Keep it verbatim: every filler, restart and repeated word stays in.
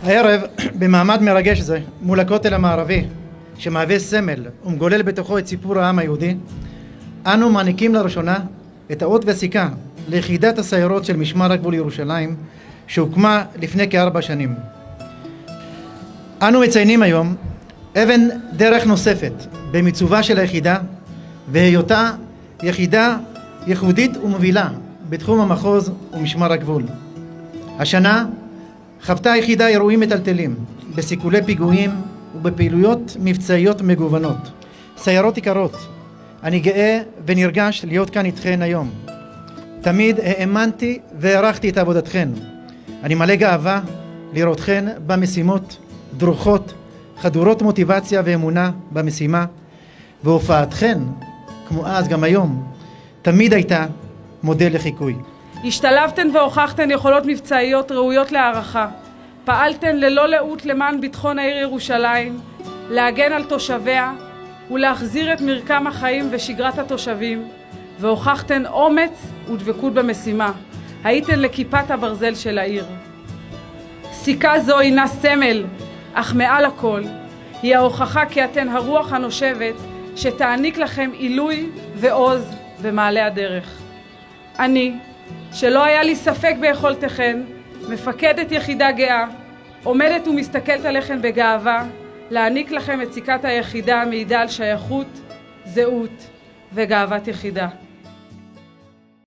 הערב, במעמד מרגש זה, מול הכותל המערבי, שמהווה סמל ומגולל בתוכו את סיפור העם היהודי, אנו מעניקים לראשונה את האות וסיכה ליחידת הסיירות של משמר הגבול ירושלים, שהוקמה לפני כארבע שנים. אנו מציינים היום אבן דרך נוספת במיצובה של היחידה, והיותה יחידה ייחודית ומובילה בתחום המחוז ומשמר הגבול. השנה חוותה היחידה אירועים מטלטלים בסיכולי פיגועים ובפעילויות מבצעיות מגוונות. סיירות יקרות, אני גאה ונרגש להיות כאן איתכן היום. תמיד האמנתי והערכתי את עבודתכן. אני מלא גאווה לראותכן במשימות דרוכות, חדורות מוטיבציה ואמונה במשימה, והופעתכן, כמו אז גם היום, תמיד הייתה מודל לחיקוי. השתלבתן והוכחתן יכולות מבצעיות ראויות להערכה. פעלתן ללא לאות למען ביטחון העיר ירושלים, להגן על תושביה ולהחזיר את מרקם החיים ושגרת התושבים, והוכחתן אומץ ודבקות במשימה. הייתן לכיפת הברזל של העיר. סיכה זו הינה סמל, אך מעל הכל היא ההוכחה כי אתן הרוח הנושבת שתעניק לכם עילוי ועוז במעלה הדרך. אני, שלא היה לי ספק ביכולתכן, מפקדת יחידה גאה, עומדת ומסתכלת עליכן בגאווה, להעניק לכם את סיכת היחידה המעידה על שייכות, זהות וגאוות יחידה.